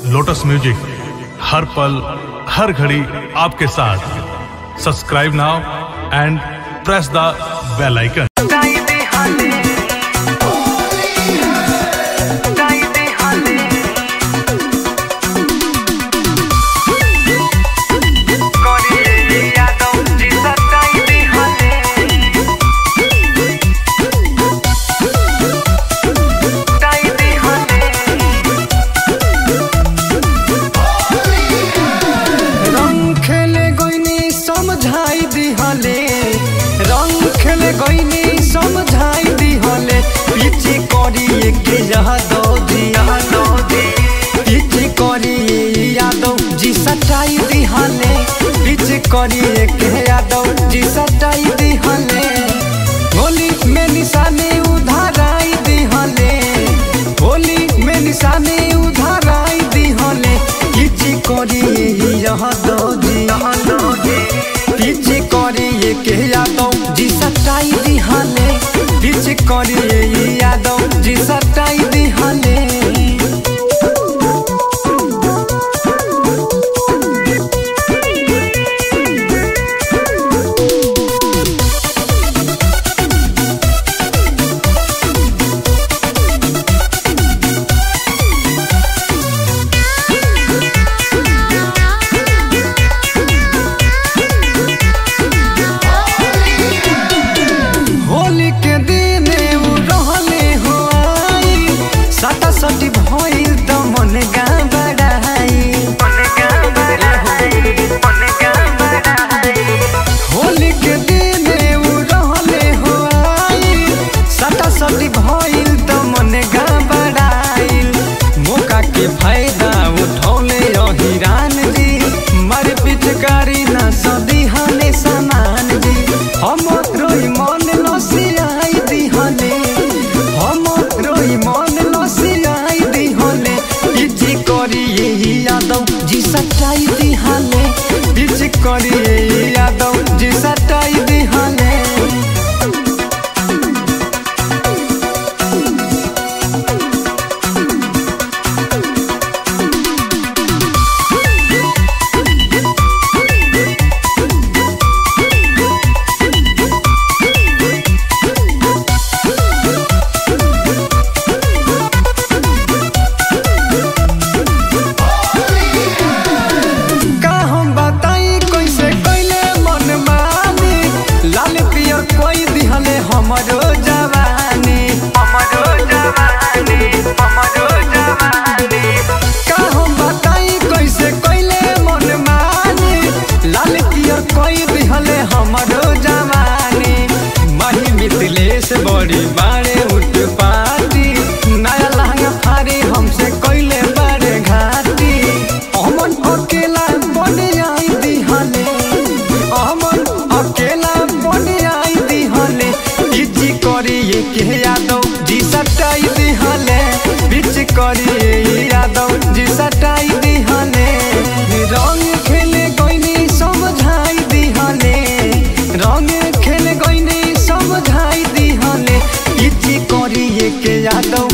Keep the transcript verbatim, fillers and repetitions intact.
Lotus music हर पल हर घड़ी आपके साथ। Subscribe now and press the bell icon. गईनी समझाई दी हले पीछे करी के यादव जी पीछे करी यादव जी सटाई दी हले पीछे करी के यादव जी सटाई दी हले होली में निशाने उधाराई दी हले होली में निशाने उधाराई दी हले पीछे करी यादव जी पीछे करी के यादव जी सटाई दी हले पीछे करी यादव जी सटाई दी हले। सटी भइल त मन गाबड़ाई होली के दिन उ रहले हो आई सटा सटी भइल त मन गाबड़ाई मौका के फायदा उठौले हिरान जी मारे पिचकारी ना सदी हने सामान जी हम रोई मन लसियाई दी हने हम रोई मन यादव जी सटाई दी हले पीछे करी यादव जी सटाई दी हले। हमरो जवानी हमरो जवानी हमरो जवानी का हम बताई कैसे कैले मन मानी लाल पियर कोई दिहले हमरो जवानी मही मिथिलेश बड़ी बारे उठ पाती नया लहंगा फारी हमसे कैले बारे घाटी हमन अकेला बन आई दिहले हमन अकेला बन आई दिहले करी के यादव जी सटाई दी हले बीच करी यादव जी सटाई दी हले रंग खेले गईनी समझाई दी हले रंग खेले गईनी समझाई दी हले बीच करी के यादव